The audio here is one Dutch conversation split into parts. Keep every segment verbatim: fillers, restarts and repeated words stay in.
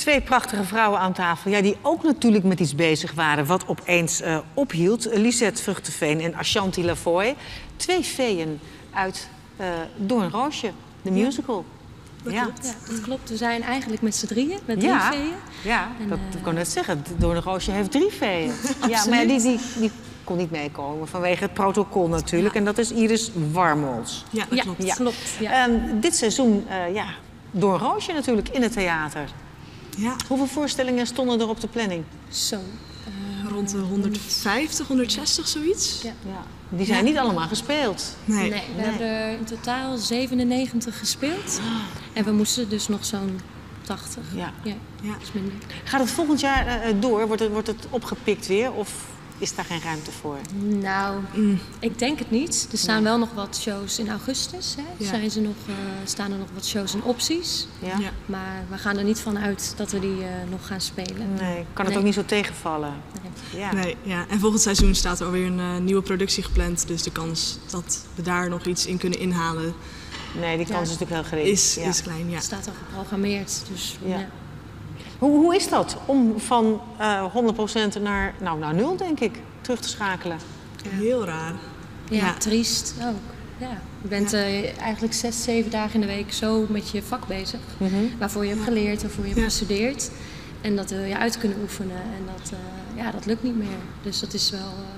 Twee prachtige vrouwen aan tafel, ja, die ook natuurlijk met iets bezig waren wat opeens uh, ophield. Lisette Vruchteveen en Ashanti Lavoie. Twee feeën uit uh, Doornroosje, de musical. Dat ja. klopt. Ja, dat klopt. We zijn eigenlijk met z'n drieën, met drie ja. feeën. Ja, en, dat uh, ik kon net zeggen. Doornroosje heeft drie feeën. Ja, maar ja, die, die, die kon niet meekomen vanwege het protocol natuurlijk. Ja. En dat is Iris Warmols. Ja, dat klopt. Ja. klopt ja. Um, dit seizoen, uh, ja, Doornroosje natuurlijk in het theater. Ja. Hoeveel voorstellingen stonden er op de planning? Zo. Uh, Rond de honderdvijftig, honderdzestig, zoiets. Ja. Ja. Die zijn ja. niet allemaal gespeeld. Nee. nee we nee. hebben er in totaal zevenennegentig gespeeld. Oh. En we moesten dus nog zo'n tachtig. Ja. Ja. Ja. Dat is minder. Gaat het volgend jaar uh, door? Wordt het, wordt het opgepikt weer? Of is daar geen ruimte voor? Nou, mm. ik denk het niet. Er staan ja. wel nog wat shows in augustus. Hè. Ja. Zijn ze nog, uh, staan er nog wat shows in opties. Ja. Ja. Maar we gaan er niet van uit dat we die uh, nog gaan spelen. Nee, kan het nee. ook niet zo tegenvallen? Nee. Ja. nee ja. En volgend seizoen staat er alweer een uh, nieuwe productie gepland. Dus de kans dat we daar nog iets in kunnen inhalen... Nee, die kans ja. is natuurlijk heel gering. Is, ja. is klein, ja. Het staat al geprogrammeerd. Dus, ja. Ja. Hoe, hoe is dat om van uh, honderd procent naar, nou, naar nul, denk ik, terug te schakelen? Ja. Heel raar. Ja, ja. triest ook. Ja. Je bent ja. uh, eigenlijk zes, zeven dagen in de week zo met je vak bezig. Mm-hmm. Waarvoor je hebt ja. geleerd, waarvoor je hebt ja. gestudeerd. En dat wil je uit kunnen oefenen. En dat, uh, ja, dat lukt niet meer. Dus dat is wel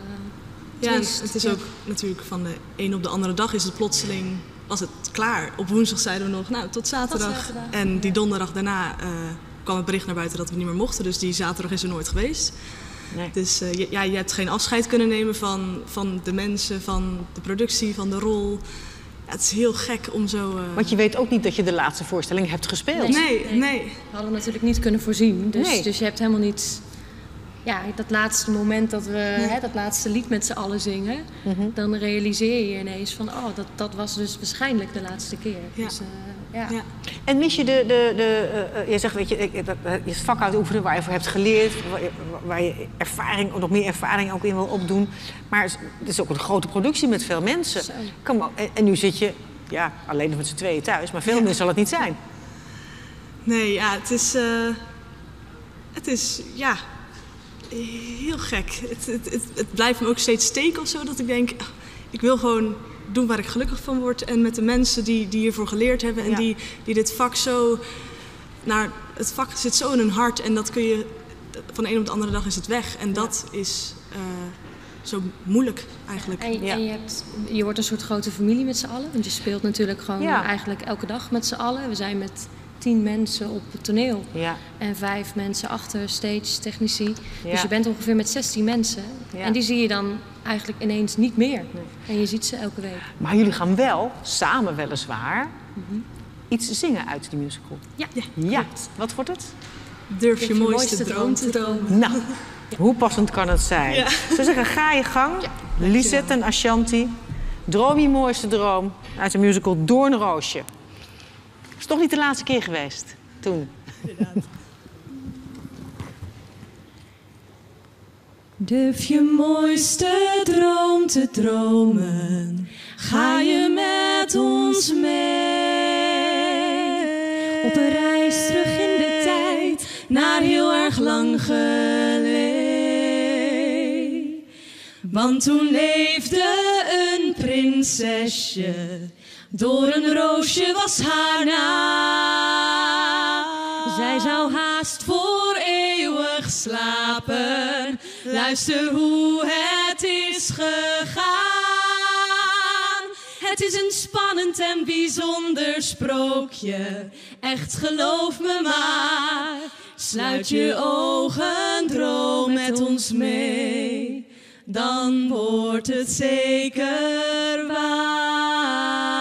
uh, triest. Ja, het is ja. ook natuurlijk van de een op de andere dag is het plotseling... was het klaar. Op woensdag zeiden we nog, nou, tot zaterdag. Tot zaterdag. En die donderdag daarna... Uh, kwam het bericht naar buiten dat we niet meer mochten. Dus die zaterdag is er nooit geweest. Nee. Dus uh, je, ja, je hebt geen afscheid kunnen nemen van, van de mensen, van de productie, van de rol. Ja, het is heel gek om zo... Uh... Want je weet ook niet dat je de laatste voorstelling hebt gespeeld. Nee, nee. nee. We hadden natuurlijk niet kunnen voorzien. Dus, nee. dus je hebt helemaal niet... Ja, dat laatste moment dat we nee. hè, dat laatste lied met z'n allen zingen... Mm-hmm. dan realiseer je ineens van... oh, dat, dat was dus waarschijnlijk de laatste keer. Ja. Dus, uh, ja. Ja. En mis je de... de, de uh, je zegt, weet je, je het vak uitoefenen waar je voor hebt geleerd... waar je, waar je ervaring, of nog meer ervaring ook in wil opdoen. Maar het is ook een grote productie met veel mensen. Kom, en, en nu zit je, ja, alleen met z'n tweeën thuis... maar veel ja. meer zal het niet zijn. Nee, ja, het is... Uh, het is, ja... heel gek. Het, het, het, het blijft me ook steeds steken of zo, dat ik denk... ik wil gewoon doen waar ik gelukkig van word. En met de mensen die, die hiervoor geleerd hebben... en ja. die, die dit vak zo... Nou, het vak zit zo in hun hart en dat kun je... van de een op de andere dag is het weg. En dat ja. is uh, zo moeilijk eigenlijk. En, ja. en je, hebt, je wordt een soort grote familie met z'n allen. Want je speelt natuurlijk gewoon ja. eigenlijk elke dag met z'n allen. We zijn met... tien mensen op het toneel ja. en vijf mensen achter stage, technici. Ja. Dus je bent ongeveer met zestien mensen. Ja. En die zie je dan eigenlijk ineens niet meer. Nee. En je ziet ze elke week. Maar jullie gaan wel, samen weliswaar, mm-hmm. iets zingen uit die musical. Ja. ja. ja. Wat wordt het? Durf je, je mooiste, mooiste droom te dromen. Nou, ja. hoe passend kan het zijn? Ja. Ze zeggen, ga je gang. Ja. Lisette en Ashanti. Droom je mooiste droom uit de musical Doornroosje. Het is toch niet de laatste keer geweest, toen. Inderdaad. Durf je mooiste droom te dromen, ga je met ons mee. Op een reis terug in de tijd, naar heel erg lang geleden. Want toen leefde een prinsesje, door een roosje was haar naam. Zij zou haast voor eeuwig slapen. Luister hoe het is gegaan. Het is een spannend en bijzonder sprookje. Echt, geloof me maar. Sluit je ogen, droom met ons mee. Dan wordt het zeker waar.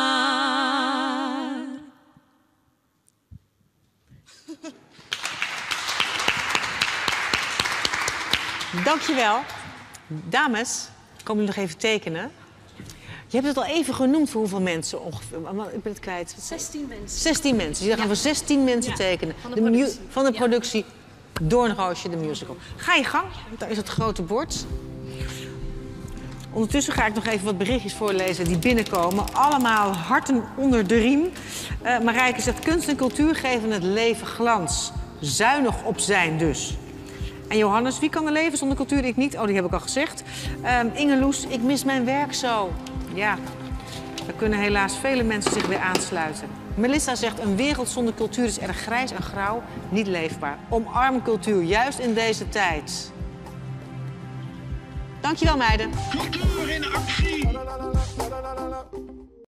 Dankjewel. Dames, komen jullie nog even tekenen? Je hebt het al even genoemd voor hoeveel mensen ongeveer. Ik ben het kwijt. zestien mensen. zestien mensen. Dus dan gaan we zestien mensen ja. tekenen. Van de, de productie. Van de productie ja. Doornroosje, de musical. Ga je gang, daar is het grote bord. Ondertussen ga ik nog even wat berichtjes voorlezen die binnenkomen. Allemaal harten onder de riem. Uh, Marijke zegt, kunst en cultuur geven het leven glans. zuinig op zijn dus. En Johannes, wie kan er leven zonder cultuur? Ik niet. Oh, die heb ik al gezegd. Um, Inge Loes, ik mis mijn werk zo. Ja, daar kunnen helaas vele mensen zich weer aansluiten. Melissa zegt, een wereld zonder cultuur is erg grijs en grauw, niet leefbaar. Omarm cultuur, juist in deze tijd. Dankjewel, meiden. Cultuur in actie!